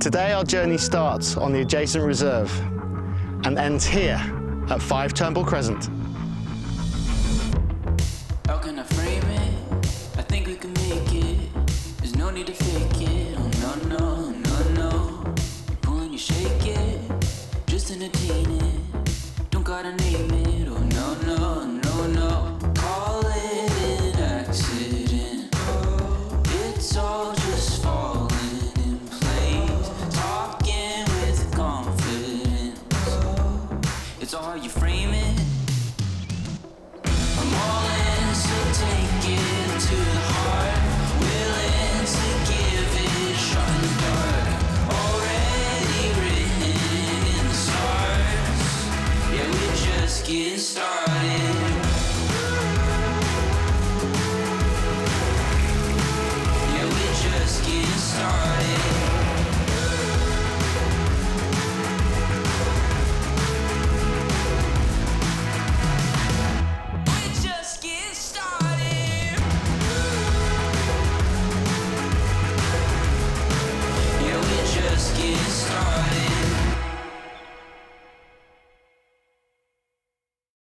Today our journey starts on the adjacent reserve and ends here at 5 Turnbull Crescent. How can I frame it? I think we can make it. There's no need to fake